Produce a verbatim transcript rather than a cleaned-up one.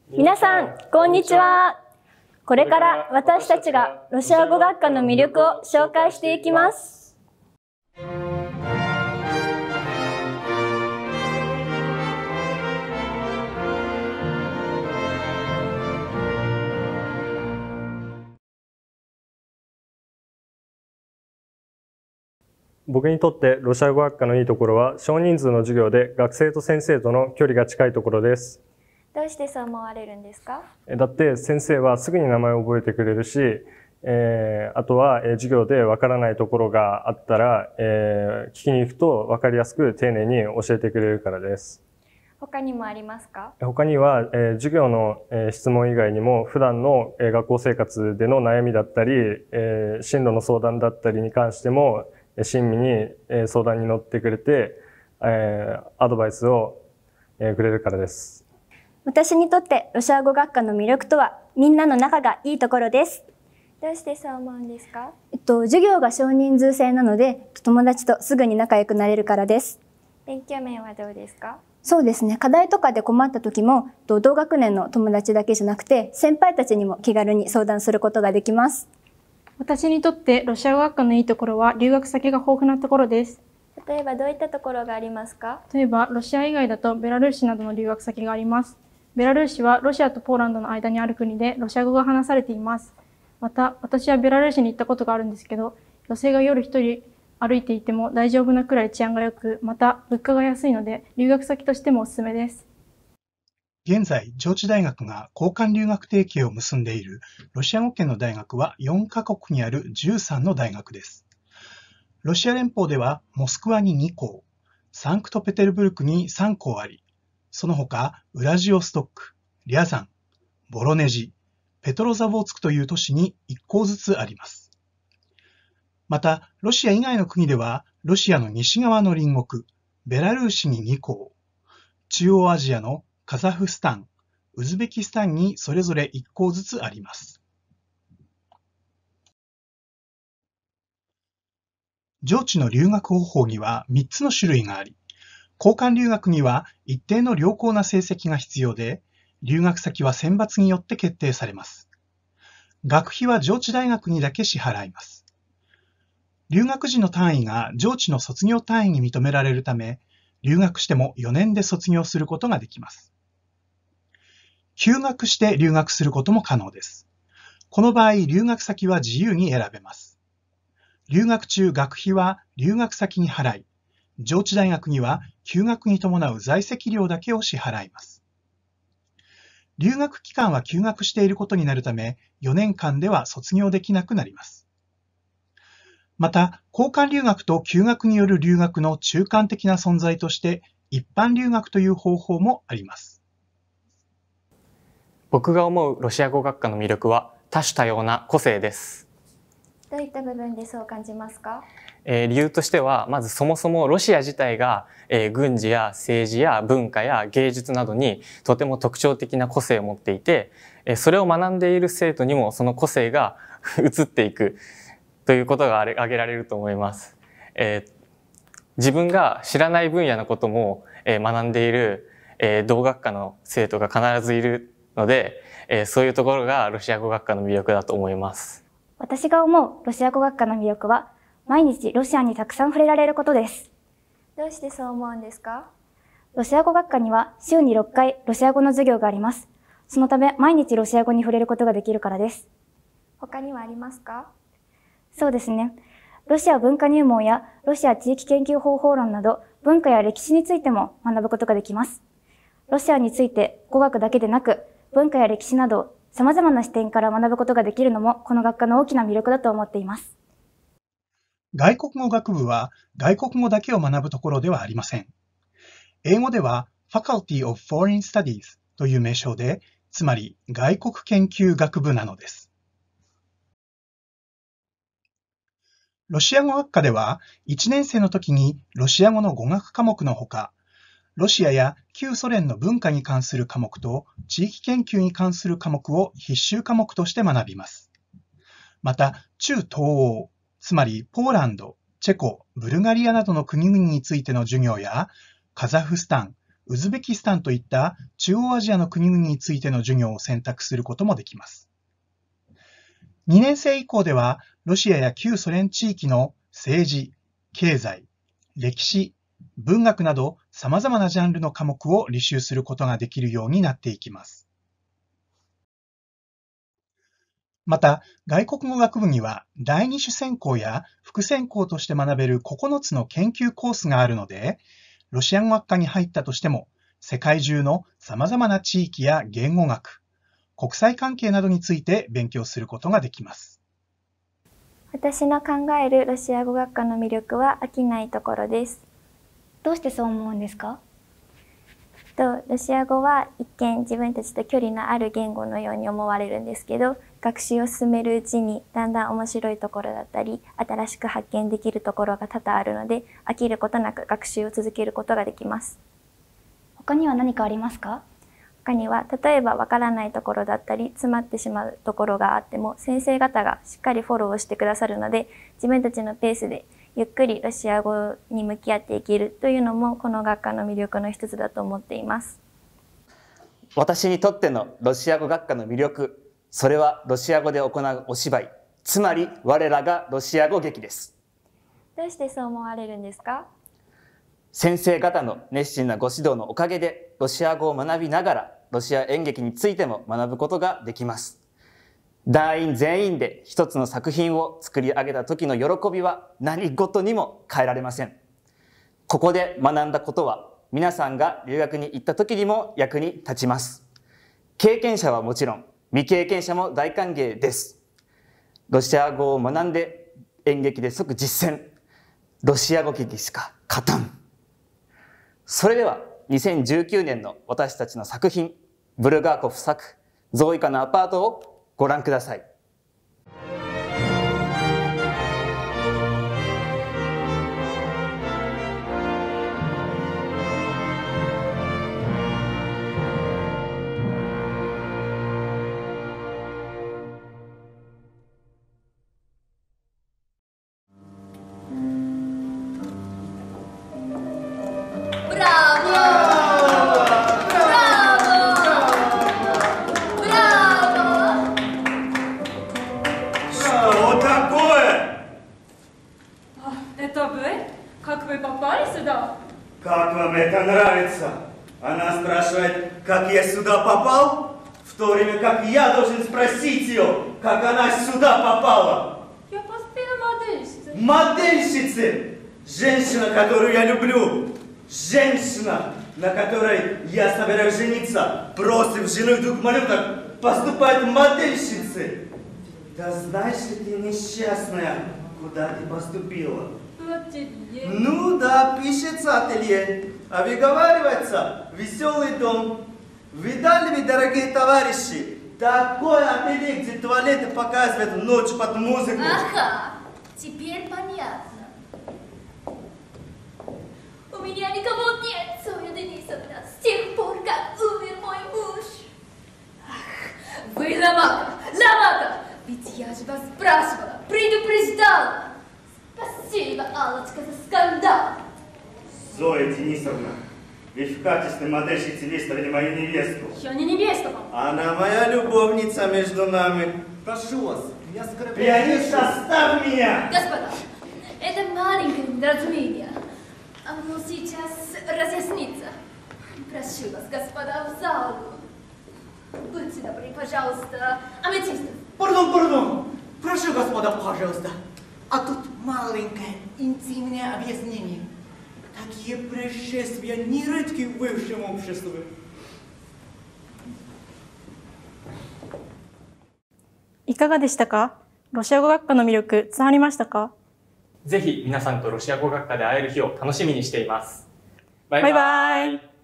皆さん、こんにちは。これから私たちがロシア語学科の魅力を紹介していきます。 僕にとってロシア語学科のいいところは少人数の授業で学生と先生との距離が近いところです。 どうしてそう思われるんですか？ だって先生はすぐに名前を覚えてくれるし、えー、あとは授業でわからないところがあったら、えー、聞きに行くとわかりやすく丁寧に教えてくれるからです。 他にもありますか？ 他には、えー、授業の、えー、質問以外にも普段の、えー、学校生活での悩みだったり、えー、進路の相談だったりに関しても親身に、えー、相談に乗ってくれて、えー、アドバイスを、えー、くれるからです。 私にとってロシア語学科の魅力とはみんなの仲がいいところです。どうしてそう思うんですか？えっと、授業が少人数制なので友達とすぐに仲良くなれるからです。勉強面はどうですか？そうですね。課題とかで困った時も同学年の友達だけじゃなくて先輩たちにも気軽に相談することができます。 私にとってロシア語学科のいいところは留学先が豊富なところです。 例えばどういったところがありますか？ 例えばロシア以外だとベラルーシなどの留学先があります。ベラルーシはロシアとポーランドの間にある国でロシア語が話されています。また私はベラルーシに行ったことがあるんですけど、女性が夜一人歩いていても大丈夫なくらい治安が良く、また物価が安いので留学先としてもおすすめです。 現在、上智大学が交換留学提携を結んでいるロシア語圏の大学はよんカ国にあるじゅうさんの大学です。ロシア連邦ではモスクワにに校、サンクトペテルブルクにさん校あり、その他ウラジオストック、リャザン、ボロネジ、ペトロザボーツクという都市にいっ校ずつあります。また、ロシア以外の国では、ロシアの西側の隣国、ベラルーシにに校、中央アジアのカザフスタン、ウズベキスタンにそれぞれいっ校ずつあります。上智の留学方法にはみっつの種類があり、交換留学には一定の良好な成績が必要で、留学先は選抜によって決定されます。学費は上智大学にだけ支払います。留学時の単位が上智の卒業単位に認められるため、留学してもよねんで卒業することができます。休学して留学することも可能です。この場合、留学先は自由に選べます。留学中、学費は留学先に払い、上智大学には休学に伴う在籍料だけを支払います。留学期間は休学していることになるため、よねんかんでは卒業できなくなります。また、交換留学と休学による留学の中間的な存在として、一般留学という方法もあります。 僕が思うロシア語学科の魅力は多種多様な個性です。 どういった部分でそう感じますか？ えー、理由としては、まずそもそもロシア自体が、えー、軍事や政治や文化や芸術などにとても特徴的な個性を持っていて、えー、それを学んでいる生徒にもその個性が移っていくということが挙げられると思います。えー、自分が知らない分野のことも、えー、学んでいる、えー、同学科の生徒が必ずいるので、えー、そういうところがロシア語学科の魅力だと思います。 私が思うロシア語学科の魅力は、毎日ロシアにたくさん触れられることです。どうしてそう思うんですか？ロシア語学科には週にろっかいロシア語の授業があります。そのため毎日ロシア語に触れることができるからです。他にはありますか？そうですね。ロシア文化入門やロシア地域研究方法論など文化や歴史についても学ぶことができます。ロシアについて語学だけでなく文化や歴史など様々な視点から学ぶことができるのもこの学科の大きな魅力だと思っています。 外国語学部は外国語だけを学ぶところではありません。英語では Faculty of Foreign Studies という名称で、つまり外国研究学部なのです。ロシア語学科では、いちねん生の時にロシア語の語学科目のほか、ロシアや旧ソ連の文化に関する科目と地域研究に関する科目を必修科目として学びます。また、中東欧、つまりポーランド、チェコ、ブルガリアなどの国々についての授業や、カザフスタン、 ウズベキスタンといった中央アジアの国々についての授業を選択することもできます。にねん生以降では、ロシアや旧ソ連地域の政治、経済、歴史、文学など様々なジャンルの科目を履修することができるようになっていきます。また、外国語学部には第二種専攻や副専攻として学べるここのつの研究コースがあるので、ロシア語学科に入ったとしても、世界中の様々な地域や言語学、国際関係などについて勉強することができます。 私の考えるロシア語学科の魅力は飽きないところです。どうしてそう思うんですか？とロシア語は一見自分たちと距離のある言語のように思われるんですけど、学習を進めるうちにだんだん面白いところだったり、新しく発見できるところが多々あるので、飽きることなく学習を続けることができます。他には何かありますか？他には、例えばわからないところだったり、詰まってしまうところがあっても、先生方がしっかりフォローをしてくださるので、自分たちのペースでゆっくりロシア語に向き合っていけるというのも、この学科の魅力の一つだと思っています。 私にとってのロシア語学科の魅力、それはロシア語で行うお芝居、つまり我らがロシア語劇です。 どうしてそう思われるんですか？ 先生方の熱心なご指導のおかげで、ロシア語を学びながら、ロシア演劇についても学ぶことができます。団員全員で一つの作品を作り上げた時の喜びは何事にも変えられません。ここで学んだことは、皆さんが留学に行った時にも役に立ちます。経験者はもちろん、未経験者も大歓迎です。ロシア語を学んで演劇で即実践。ロシア語劇しか勝たん。それではにせんじゅうきゅうねんの私たちの作品、ブルガーコフ作「ゾーイカのアパート」をご覧ください。 Как вам это нравится? Она спрашивает, как я сюда попал, в то время как я должен спросить ее, как она сюда попала. Я поспела модельщице. Модельщице! Женщина, которую я люблю. Женщина, на которой я собираюсь жениться, бросив жену и двух малюток, поступает модельщице. Да знаешь ли ты, несчастная, куда ты поступила? Ателье. Ну да, пишется ателье, а выговаривается веселый дом. Видали вы, дорогие товарищи, такое ателье, где туалеты показывают ночь под музыку. Ага, теперь понятно. У меня никого нет, Зоя Денисовна, с тех пор, как умер мой муж. Ах, вы ломака, ломака, ведь я же вас спрашивала, предупреждала. Спасибо, Аллочка, за скандал. Зоя Денисовна, вы в качестве модельщицы выставили мою невесту. Я не невеста вам. Она моя любовница между нами. Прошу вас, я скоро... Пианист, оставь меня! Господа, это маленькое недоразумение. Оно сейчас разъяснится. Прошу вас, господа, в залу. Будьте добры, пожалуйста, аметистов. Пардон, пардон. Прошу, господа, пожалуйста. А тут маленькое интимное объяснение. Такие происшествия нередки в высшем обществе. いかがでしたか？ロシア語学科の魅力伝わりましたか？ ぜひ皆さんとロシア語学科で会える日を楽しみにしています。バイバイバイ。 バイ。